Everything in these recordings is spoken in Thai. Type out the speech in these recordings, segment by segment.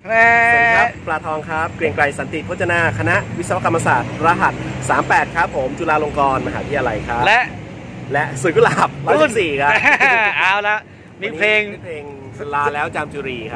สวัสดีครับปลาทองครับเกรียงไกรสันติพจนาคณะวิศวกรรมศาสตร์รหัส38ครับผมจุฬาลงกรณ์มหาวิทยาลัยครับและสวนกุหลาบรุ่น4ครับเอาละมีเพลงลาแล้วจามจุรีครับ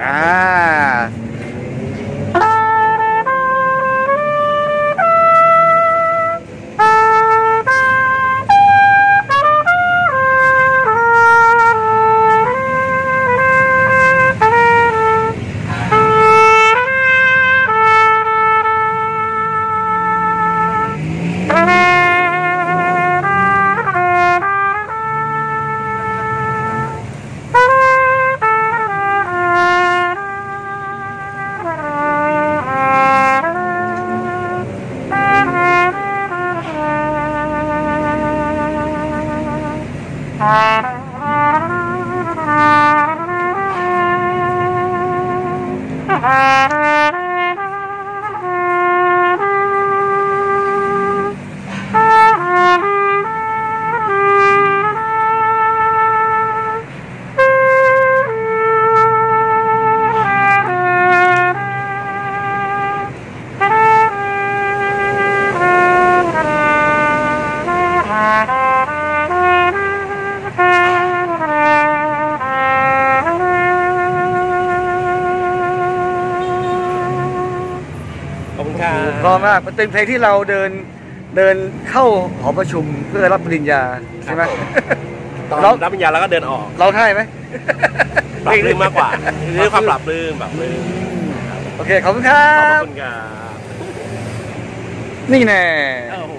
พอมากมันเป็นเพลงที่เราเดินเข้าหอประชุมเพื่อรับปริญญาใช่ไหมตอนรับปริญญาแล้วก็เดินออกเราใช่ไหมปรับปลื้มมากกว่าเรื่องความปรับปลื้มโอเคขอบคุณครับขอบคุณครับนี่แน่